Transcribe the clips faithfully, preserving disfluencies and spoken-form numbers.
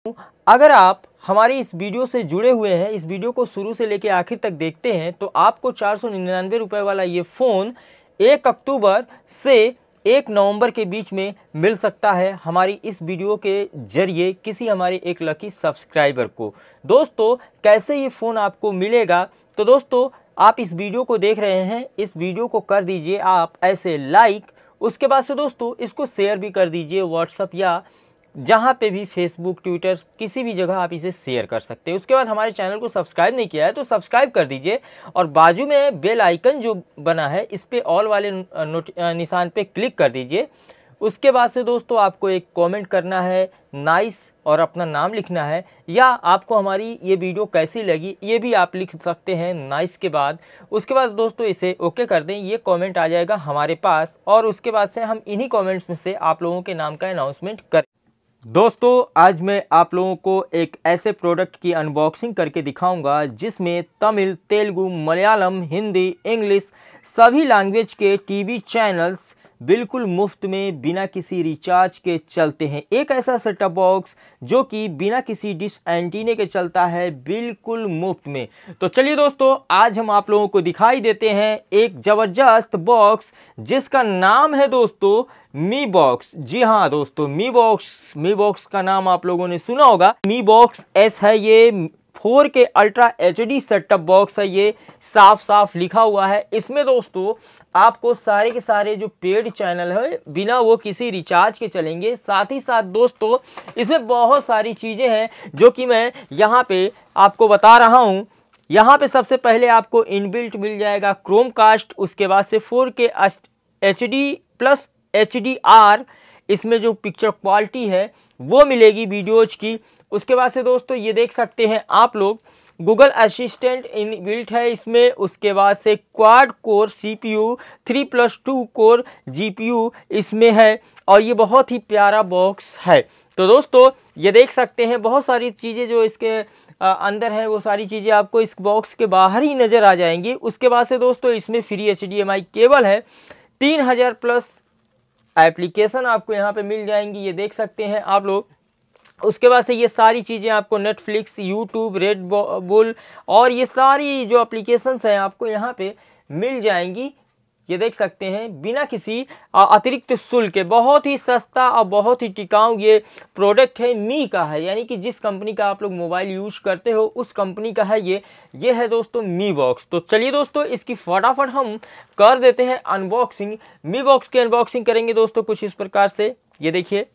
अगर आप हमारी इस वीडियो से जुड़े हुए हैं, इस वीडियो को शुरू से लेकर आखिर तक देखते हैं, तो आपको चार सौ निन्यानवे रुपये वाला ये फ़ोन एक अक्टूबर से एक नवंबर के बीच में मिल सकता है हमारी इस वीडियो के जरिए किसी हमारे एक लकी सब्सक्राइबर को। दोस्तों, कैसे ये फ़ोन आपको मिलेगा, तो दोस्तों आप इस वीडियो को देख रहे हैं, इस वीडियो को कर दीजिए आप ऐसे लाइक। उसके बाद से दोस्तों इसको शेयर भी कर दीजिए व्हाट्सएप या जहाँ पे भी, फेसबुक, ट्विटर, किसी भी जगह आप इसे शेयर कर सकते हैं। उसके बाद हमारे चैनल को सब्सक्राइब नहीं किया है तो सब्सक्राइब कर दीजिए और बाजू में बेल आइकन जो बना है इस पे ऑल वाले नोट निशान पे क्लिक कर दीजिए। उसके बाद से दोस्तों आपको एक कमेंट करना है नाइस और अपना नाम लिखना है, या आपको हमारी ये वीडियो कैसी लगी ये भी आप लिख सकते हैं नाइस के बाद। उसके बाद दोस्तों इसे ओके कर दें, ये कमेंट आ जाएगा हमारे पास और उसके बाद से हम इन्हीं कमेंट्स में से आप लोगों के नाम का अनाउंसमेंट करें। दोस्तों आज मैं आप लोगों को एक ऐसे प्रोडक्ट की अनबॉक्सिंग करके दिखाऊंगा जिसमें तमिल, तेलुगु, मलयालम, हिंदी, इंग्लिश सभी लैंग्वेज के टीवी चैनल्स बिल्कुल मुफ्त में बिना किसी रिचार्ज के चलते हैं। एक ऐसा सेटअप बॉक्स जो कि बिना किसी डिश एंटीने के चलता है बिल्कुल मुफ्त में। तो चलिए दोस्तों आज हम आप लोगों को दिखाई देते हैं एक ज़बरदस्त बॉक्स जिसका नाम है दोस्तों मी बॉक्स। जी हाँ दोस्तों, मी बॉक्स मी बॉक्स का नाम आप लोगों ने सुना होगा। मी बॉक्स एस है ये, four K ultra H D setup box है ये, साफ साफ लिखा हुआ है। इसमें दोस्तों आपको सारे के सारे जो पेड चैनल है बिना वो किसी रिचार्ज के चलेंगे। साथ ही साथ दोस्तों इसमें बहुत सारी चीज़ें हैं जो कि मैं यहाँ पे आपको बता रहा हूँ। यहाँ पे सबसे पहले आपको इनबिल्ट मिल जाएगा क्रोमकास्ट, उसके बाद से four K H D plus H D R इसमें जो पिक्चर क्वालिटी है वो मिलेगी वीडियोज की। उसके बाद से दोस्तों ये देख सकते हैं आप लोग गूगल असिस्टेंट इनबिल्ट है इसमें। उसके बाद से quad core CPU, three plus two core GPU इसमें है और ये बहुत ही प्यारा बॉक्स है। तो दोस्तों ये देख सकते हैं बहुत सारी चीज़ें जो इसके आ, अंदर है वो सारी चीज़ें आपको इस बॉक्स के बाहर ही नज़र आ जाएंगी। उसके बाद से दोस्तों इसमें free H D M I cable है, तीन हज़ार प्लस एप्लीकेशन आपको यहाँ पे मिल जाएंगी, ये देख सकते हैं आप लोग। उसके बाद से ये सारी चीज़ें आपको नेटफ्लिक्स, यूट्यूब, रेड बुल और ये सारी जो एप्लीकेशंस हैं आपको यहाँ पे मिल जाएंगी, ये देख सकते हैं बिना किसी अतिरिक्त शुल्क के। बहुत ही सस्ता और बहुत ही टिकाऊ ये प्रोडक्ट है, मी का है, यानी कि जिस कंपनी का आप लोग मोबाइल यूज करते हो उस कंपनी का है ये ये है दोस्तों मी बॉक्स। तो चलिए दोस्तों इसकी फटाफट हम कर देते हैं अनबॉक्सिंग। मी बॉक्स की अनबॉक्सिंग करेंगे दोस्तों कुछ इस प्रकार से, ये देखिए,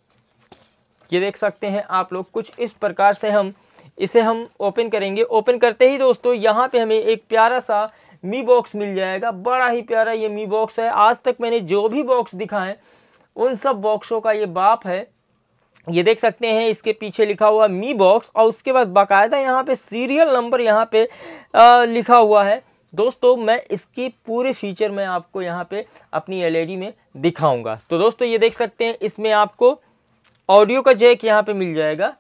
ये देख सकते हैं आप लोग कुछ इस प्रकार से हम इसे हम ओपन करेंगे। ओपन करते ही दोस्तों यहाँ पे हमें एक प्यारा सा मी बॉक्स मिल जाएगा, बड़ा ही प्यारा ये मी बॉक्स है। आज तक मैंने जो भी बॉक्स दिखाए उन सब बॉक्सों का ये बाप है। ये देख सकते हैं इसके पीछे लिखा हुआ मी बॉक्स और उसके बाद बाकायदा यहाँ पे सीरियल नंबर यहाँ पे आ, लिखा हुआ है। दोस्तों मैं इसकी पूरे फीचर में आपको यहाँ पे अपनी एल ई डी में दिखाऊंगा। तो दोस्तों ये देख सकते हैं इसमें आपको ऑडियो का जैक यहाँ पे मिल जाएगा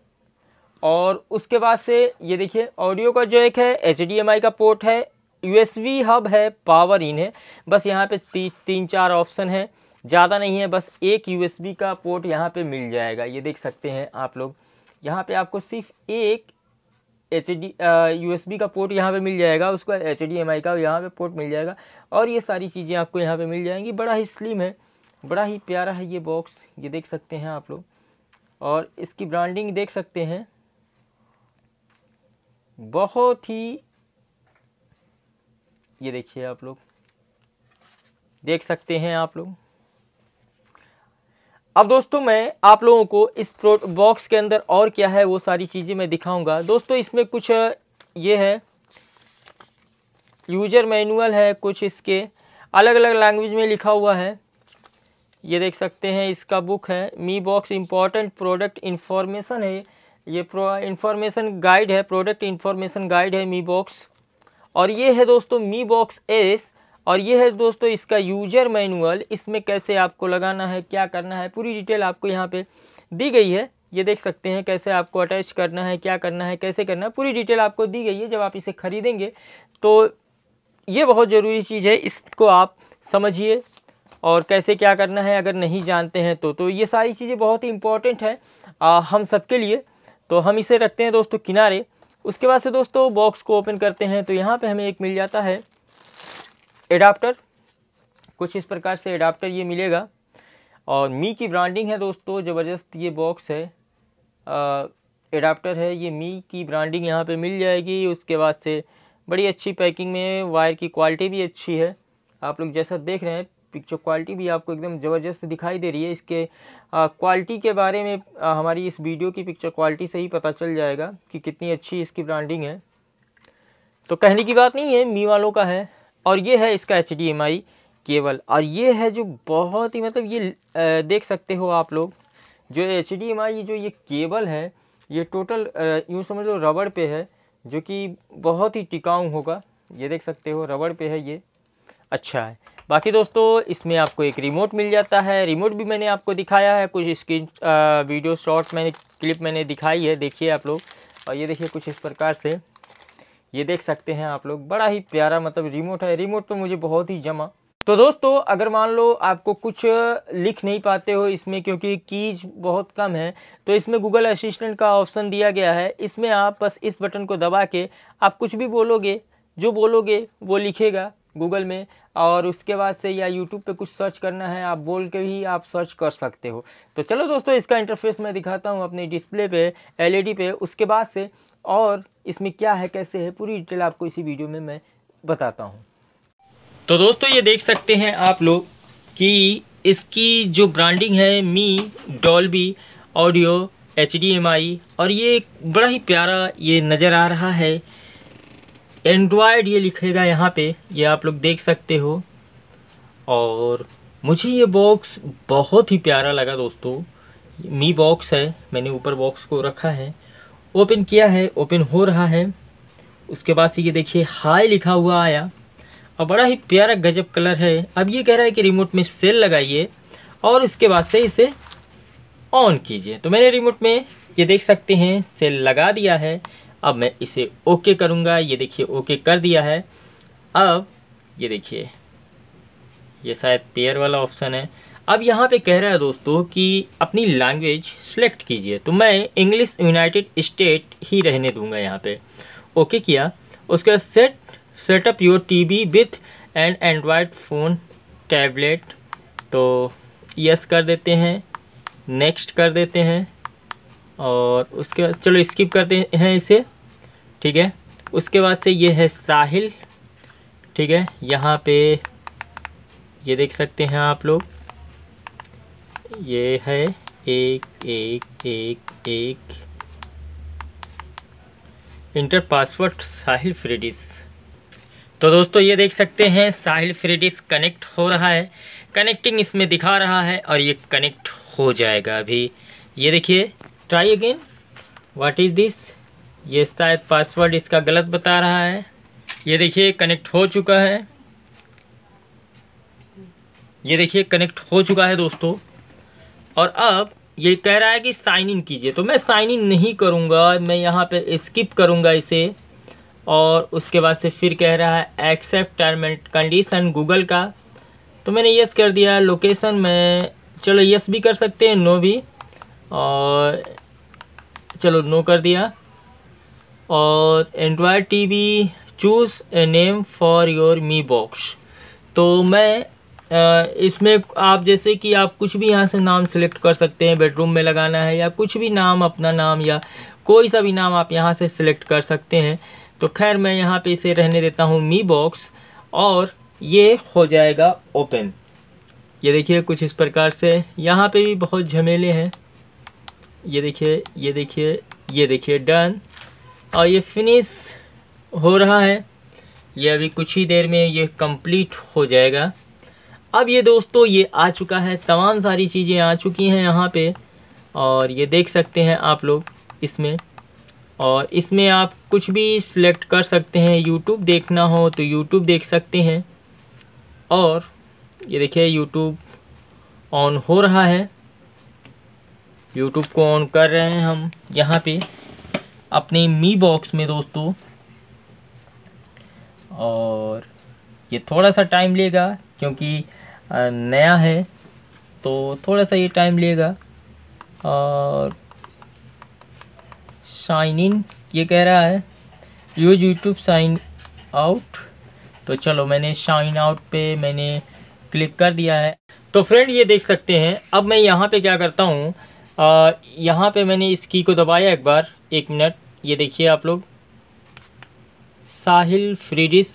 और उसके बाद से ये देखिए ऑडियो का जैक है, एच डी एम आई का पोर्ट है, यू एस बी हब है, पावर इन है। बस यहाँ पे ती, तीन चार ऑप्शन है, ज़्यादा नहीं है, बस एक यू एस बी का पोर्ट यहाँ पे मिल जाएगा। ये देख सकते हैं आप लोग यहाँ पे आपको सिर्फ एक H D U S B का पोर्ट यहाँ पे मिल जाएगा, उसका एच डी एम आई का यहाँ पे पोर्ट मिल जाएगा और ये सारी चीज़ें आपको यहाँ पे मिल जाएंगी। बड़ा ही स्लिम है, बड़ा ही प्यारा है ये बॉक्स, ये देख सकते हैं आप लोग। और इसकी ब्रांडिंग देख सकते हैं, बहुत ही, ये देखिए आप लोग देख सकते हैं आप लोग। अब दोस्तों मैं आप लोगों को इस बॉक्स के अंदर और क्या है वो सारी चीज़ें मैं दिखाऊंगा। दोस्तों इसमें कुछ ये है यूजर मैनुअल है, कुछ इसके अलग अलग लैंग्वेज में लिखा हुआ है, ये देख सकते हैं। इसका बुक है Mi box important product information है, ये प्रो इन्फॉर्मेशन गाइड है, प्रोडक्ट इन्फॉर्मेशन गाइड है मी बॉक्स। और ये है दोस्तों मी बॉक्स एस और ये है दोस्तों इसका यूजर मैनुअल, इसमें कैसे आपको लगाना है, क्या करना है, पूरी डिटेल आपको यहाँ पे दी गई है। ये देख सकते हैं कैसे आपको अटैच करना है, क्या करना है, कैसे करना है, पूरी डिटेल आपको दी गई है। जब आप इसे खरीदेंगे तो ये बहुत ज़रूरी चीज़ है, इसको आप समझिए और कैसे क्या करना है अगर नहीं जानते हैं तो तो ये सारी चीज़ें बहुत ही इम्पोर्टेंट है आ, हम सबके लिए। तो हम इसे रखते हैं दोस्तों किनारे। उसके बाद से दोस्तों बॉक्स को ओपन करते हैं तो यहाँ पे हमें एक मिल जाता है एडाप्टर। कुछ इस प्रकार से एडाप्टर ये मिलेगा और मी की ब्रांडिंग है दोस्तों, ज़बरदस्त ये बॉक्स है, एडाप्टर है, ये मी की ब्रांडिंग यहाँ पे मिल जाएगी। उसके बाद से बड़ी अच्छी पैकिंग में, वायर की क्वालिटी भी अच्छी है। आप लोग जैसा देख रहे हैं पिक्चर क्वालिटी भी आपको एकदम ज़बरदस्त दिखाई दे रही है। इसके क्वालिटी के बारे में आ, हमारी इस वीडियो की पिक्चर क्वालिटी से ही पता चल जाएगा कि कितनी अच्छी इसकी ब्रांडिंग है। तो कहने की बात नहीं है, मी वालों का है। और ये है इसका H D M I cable, और ये है जो बहुत ही मतलब ये आ, देख सकते हो आप लोग, जो एच डी एम आई जो ये केबल है ये टोटल यूँ समझ लो रबड़ पे है, जो कि बहुत ही टिकाऊ होगा। ये देख सकते हो रबड़ पे है, ये अच्छा है। बाकी दोस्तों इसमें आपको एक रिमोट मिल जाता है। रिमोट भी मैंने आपको दिखाया है, कुछ स्क्रीन वीडियो शॉर्ट मैंने क्लिप मैंने दिखाई है, देखिए आप लोग। और ये देखिए कुछ इस प्रकार से ये देख सकते हैं आप लोग, बड़ा ही प्यारा मतलब रिमोट है। रिमोट तो मुझे बहुत ही जमा। तो दोस्तों अगर मान लो आपको कुछ लिख नहीं पाते हो इसमें, क्योंकि कीज बहुत कम है, तो इसमें गूगल असिस्टेंट का ऑप्शन दिया गया है। इसमें आप बस इस बटन को दबा के आप कुछ भी बोलोगे, जो बोलोगे वो लिखेगा गूगल में। और उसके बाद से या यूट्यूब पे कुछ सर्च करना है, आप बोल के भी आप सर्च कर सकते हो। तो चलो दोस्तों इसका इंटरफेस मैं दिखाता हूँ अपने डिस्प्ले पे, एलईडी पे। उसके बाद से और इसमें क्या है कैसे है पूरी डिटेल आपको इसी वीडियो में मैं बताता हूँ। तो दोस्तों ये देख सकते हैं आप लोग कि इसकी जो ब्रांडिंग है Mi Dolby audio H D M I, और ये बड़ा ही प्यारा ये नज़र आ रहा है। एंड्रॉयड ये लिखेगा यहाँ पे, ये आप लोग देख सकते हो। और मुझे ये बॉक्स बहुत ही प्यारा लगा दोस्तों। मी बॉक्स है, मैंने ऊपर बॉक्स को रखा है, ओपन किया है, ओपन हो रहा है। उसके बाद से ये देखिए हाई लिखा हुआ आया और बड़ा ही प्यारा गजब कलर है। अब ये कह रहा है कि रिमोट में सेल लगाइए और इसके बाद से इसे ऑन कीजिए। तो मैंने रिमोट में ये देख सकते हैं सेल लगा दिया है। अब मैं इसे ओके करूँगा, ये देखिए ओके कर दिया है। अब ये देखिए ये शायद पेयर वाला ऑप्शन है। अब यहाँ पे कह रहा है दोस्तों कि अपनी लैंग्वेज सेलेक्ट कीजिए, तो मैं इंग्लिश यूनाइटेड स्टेट ही रहने दूंगा यहाँ पे। ओके किया। उसके बाद set setup your TV with and Android phone tablet, तो यस कर देते हैं, नेक्स्ट कर देते हैं। और उसके बाद चलो स्किप करते हैं इसे, ठीक है। उसके बाद से ये है साहिल, ठीक है। यहाँ पे ये देख सकते हैं आप लोग, ये है एक एक एक एक इंटर पासवर्ड साहिल फ्रेडिस। तो दोस्तों ये देख सकते हैं साहिल फ्रेडिस कनेक्ट हो रहा है, कनेक्टिंग इसमें दिखा रहा है और ये कनेक्ट हो जाएगा अभी। ये देखिए try again, what is this, ये शायद पासवर्ड इसका गलत बता रहा है। ये देखिए कनेक्ट हो चुका है, ये देखिए कनेक्ट हो चुका है दोस्तों। और अब ये कह रहा है कि साइन इन कीजिए, तो मैं साइन इन नहीं करूँगा, मैं यहाँ पे स्किप करूँगा इसे। और उसके बाद से फिर कह रहा है accept term and condition Google का, तो मैंने यस कर दिया। लोकेशन में चलो यस भी कर सकते हैं, नो भी, और चलो नो कर दिया। और Android TV choose a name for your Mi box, तो मैं इसमें आप जैसे कि आप कुछ भी यहाँ से नाम सेलेक्ट कर सकते हैं, बेडरूम में लगाना है या कुछ भी नाम, अपना नाम या कोई सा भी नाम आप यहाँ से सिलेक्ट कर सकते हैं। तो खैर मैं यहाँ पे इसे रहने देता हूँ मी बॉक्स, और ये हो जाएगा ओपन। ये देखिए कुछ इस प्रकार से, यहाँ पे भी बहुत झमेले हैं। ये देखिए ये देखिए ये देखिए डन, और ये फिनिश हो रहा है। ये अभी कुछ ही देर में ये कंप्लीट हो जाएगा। अब ये दोस्तों ये आ चुका है, तमाम सारी चीज़ें आ चुकी हैं यहाँ पे, और ये देख सकते हैं आप लोग इसमें। और इसमें आप कुछ भी सिलेक्ट कर सकते हैं, यूट्यूब देखना हो तो यूट्यूब देख सकते हैं। और ये देखिए यूट्यूब ऑन हो रहा है, यूट्यूब को ऑन कर रहे हैं हम यहाँ पे अपने मी बॉक्स में दोस्तों। और ये थोड़ा सा टाइम लेगा क्योंकि नया है, तो थोड़ा सा ये टाइम लेगा। और साइन इन ये कह रहा है, यूज यूट्यूब साइन आउट। तो चलो मैंने साइन आउट पे मैंने क्लिक कर दिया है। तो फ्रेंड ये देख सकते हैं, अब मैं यहाँ पे क्या करता हूँ, यहाँ पे मैंने इस की को दबाया एक बार, एक मिनट, ये देखिए आप लोग, साहिल फ्रीडिश,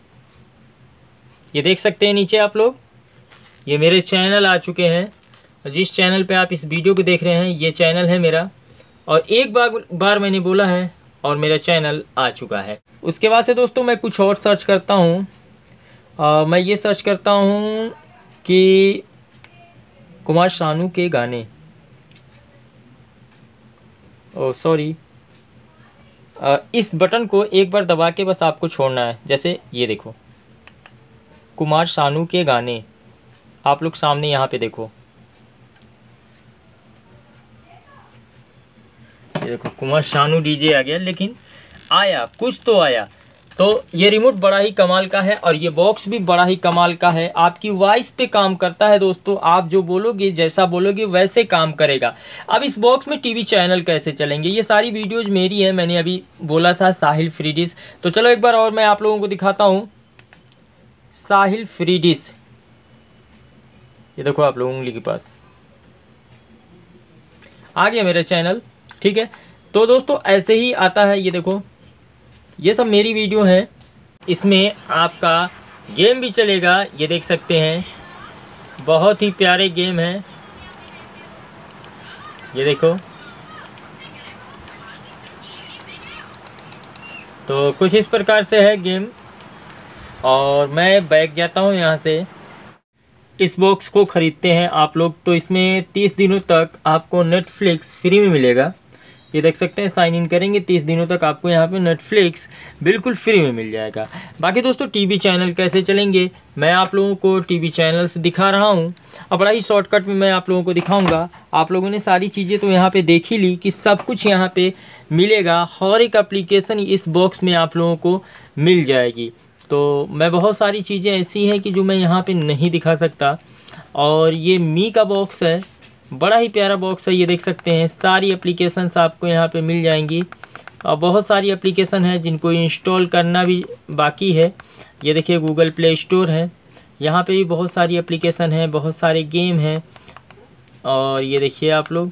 ये देख सकते हैं नीचे आप लोग, ये मेरे चैनल आ चुके हैं। जिस चैनल पे आप इस वीडियो को देख रहे हैं ये चैनल है मेरा, और एक बार बार मैंने बोला है और मेरा चैनल आ चुका है। उसके बाद से दोस्तों मैं कुछ और सर्च करता हूँ, मैं ये सर्च करता हूँ कि कुमार शानू के गाने, ओ सॉरी, इस बटन को एक बार दबा के बस आपको छोड़ना है। जैसे ये देखो कुमार शानू के गाने, आप लोग सामने यहाँ पे देखो, ये देखो कुमार शानू डीजे आ गया, लेकिन आया कुछ तो आया। तो ये रिमोट बड़ा ही कमाल का है और ये बॉक्स भी बड़ा ही कमाल का है, आपकी वॉइस पे काम करता है दोस्तों, आप जो बोलोगे जैसा बोलोगे वैसे काम करेगा। अब इस बॉक्स में टीवी चैनल कैसे चलेंगे, ये सारी वीडियोज मेरी है, मैंने अभी बोला था साहिल फ्रीडिश। तो चलो एक बार और मैं आप लोगों को दिखाता हूँ, साहिल फ्रीडिश, ये देखो आप लोग उंगली के पास आ गया मेरा चैनल, ठीक है। तो दोस्तों ऐसे ही आता है, ये देखो ये सब मेरी वीडियो है, इसमें आपका गेम भी चलेगा, ये देख सकते हैं, बहुत ही प्यारे गेम हैं, ये देखो। तो कुछ इस प्रकार से है गेम, और मैं बैठ जाता हूँ यहाँ से। इस बॉक्स को ख़रीदते हैं आप लोग तो इसमें तीस दिनों तक आपको नेटफ्लिक्स फ्री में मिलेगा, ये देख सकते हैं। साइन इन करेंगे तीस दिनों तक आपको यहाँ पे नेटफ्लिक्स बिल्कुल फ्री में मिल जाएगा। बाकी दोस्तों टीवी चैनल कैसे चलेंगे मैं आप लोगों को टीवी चैनल्स दिखा रहा हूँ, अब बड़ा ही शॉर्टकट में मैं आप लोगों को दिखाऊंगा। आप लोगों ने सारी चीज़ें तो यहाँ पे देख ही ली कि सब कुछ यहाँ पे मिलेगा, हर एक एप्लीकेशन इस बॉक्स में आप लोगों को मिल जाएगी। तो मैं बहुत सारी चीज़ें ऐसी हैं कि जो मैं यहाँ पर नहीं दिखा सकता। और ये मी का बॉक्स है, बड़ा ही प्यारा बॉक्स है, ये देख सकते हैं, सारी एप्लीकेशंस आपको यहाँ पे मिल जाएंगी। और बहुत सारी एप्लीकेशन है जिनको इंस्टॉल करना भी बाकी है, ये देखिए गूगल प्ले स्टोर है, यहाँ पे भी बहुत सारी एप्लीकेशन है, बहुत सारे गेम हैं। और ये देखिए आप लोग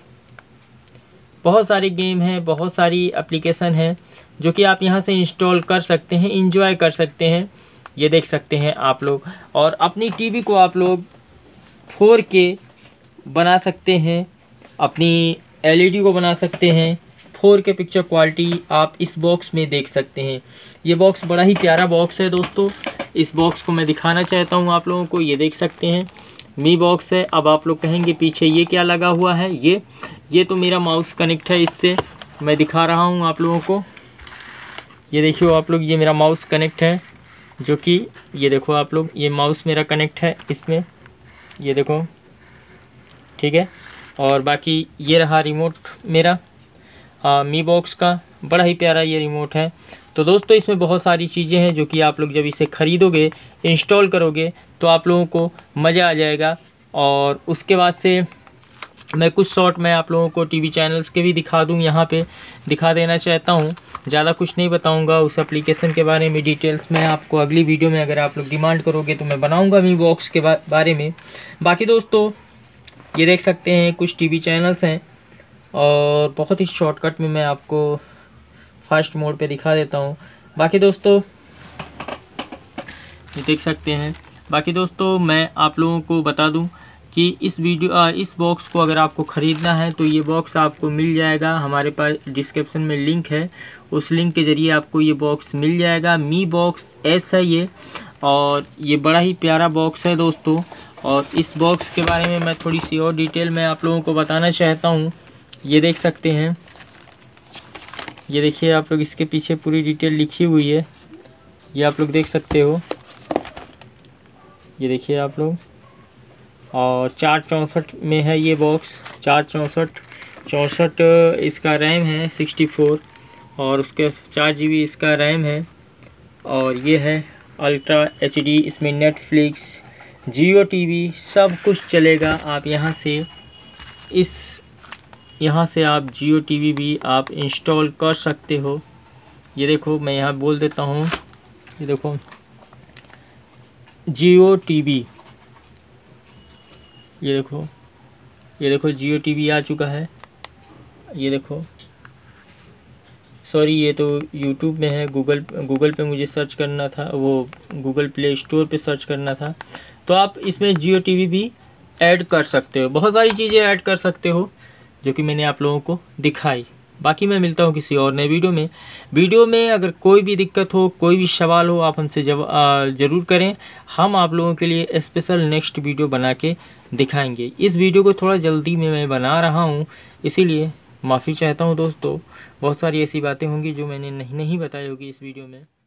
बहुत सारे गेम हैं, बहुत सारी एप्लीकेशन है जो कि आप यहाँ से इंस्टॉल कर सकते हैं, इंजॉय कर सकते हैं, ये देख सकते हैं आप लोग। और अपनी टीवी को आप लोग फोर के बना सकते हैं, अपनी एलईडी को बना सकते हैं, फोर के पिक्चर क्वालिटी आप इस बॉक्स में देख सकते हैं। ये बॉक्स बड़ा ही प्यारा बॉक्स है दोस्तों, इस बॉक्स को मैं दिखाना चाहता हूँ आप लोगों को, ये देख सकते हैं मी बॉक्स है। अब आप लोग कहेंगे पीछे ये क्या लगा हुआ है, ये ये तो मेरा माउस कनेक्ट है, इससे मैं दिखा रहा हूँ आप लोगों को, ये देखिए आप लोग, ये मेरा माउस कनेक्ट है, जो कि ये देखो आप लोग, ये माउस मेरा कनेक्ट है इसमें, ये देखो, ठीक है। और बाकी ये रहा रिमोट मेरा आ, मी बॉक्स का, बड़ा ही प्यारा ये रिमोट है। तो दोस्तों इसमें बहुत सारी चीज़ें हैं जो कि आप लोग जब इसे ख़रीदोगे, इंस्टॉल करोगे तो आप लोगों को मज़ा आ जाएगा। और उसके बाद से मैं कुछ शॉर्ट मैं आप लोगों को टीवी चैनल्स के भी दिखा दूँ, यहाँ पे दिखा देना चाहता हूँ, ज़्यादा कुछ नहीं बताऊँगा उस एप्लीकेशन के बारे में, डिटेल्स में आपको अगली वीडियो में अगर आप लोग डिमांड करोगे तो मैं बनाऊँगा मी बॉक्स के बा, बारे में। बाकी दोस्तों ये देख सकते हैं कुछ टीवी चैनल्स हैं, और बहुत ही शॉर्टकट में मैं आपको फास्ट मोड पे दिखा देता हूँ। बाकी दोस्तों ये देख सकते हैं। बाकी दोस्तों मैं आप लोगों को बता दूं कि इस वीडियो इस बॉक्स को अगर आपको ख़रीदना है तो ये बॉक्स आपको मिल जाएगा, हमारे पास डिस्क्रिप्शन में लिंक है, उस लिंक के ज़रिए आपको ये बॉक्स मिल जाएगा। मी बॉक्स एस है ये, और ये बड़ा ही प्यारा बॉक्स है दोस्तों। और इस बॉक्स के बारे में मैं थोड़ी सी और डिटेल में आप लोगों को बताना चाहता हूँ, ये देख सकते हैं, ये देखिए आप लोग, इसके पीछे पूरी डिटेल लिखी हुई है, ये आप लोग देख सकते हो, ये देखिए आप लोग। और चार चौंसठ में है ये बॉक्स, चार चौंसठ चौंसठ इसका रैम है सिक्सटी फोर, और उसके चार जी बी इसका रैम है। और ये है अल्ट्रा एच डी, इसमें नेटफ्लिक्स, जियो टीवी सब कुछ चलेगा। आप यहाँ से इस यहाँ से आप जियो टीवी भी आप इंस्टॉल कर सकते हो। ये देखो मैं यहाँ बोल देता हूँ, ये देखो जियो टीवी, ये देखो ये देखो जियो टीवी आ चुका है। ये देखो, सॉरी ये तो यूट्यूब में है, गूगल गूगल पे मुझे सर्च करना था, वो गूगल प्ले स्टोर पे सर्च करना था। तो आप इसमें जियो टीवी भी ऐड कर सकते हो, बहुत सारी चीज़ें ऐड कर सकते हो जो कि मैंने आप लोगों को दिखाई। बाकी मैं मिलता हूँ किसी और नए वीडियो में। वीडियो में अगर कोई भी दिक्कत हो, कोई भी सवाल हो, आप हमसे जब ज़रूर करें, हम आप लोगों के लिए स्पेशल नेक्स्ट वीडियो बना के दिखाएंगे। इस वीडियो को थोड़ा जल्दी में मैं बना रहा हूँ, इसीलिए माफ़ी चाहता हूँ दोस्तों। बहुत सारी ऐसी बातें होंगी जो मैंने नहीं नहीं बताई होगी इस वीडियो में।